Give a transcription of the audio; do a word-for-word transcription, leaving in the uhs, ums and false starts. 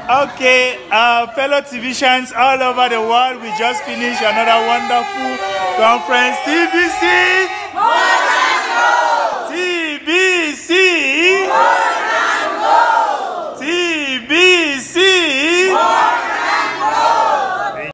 Okay, uh, fellow T V Shans all over the world, we just finished another wonderful conference. T B C!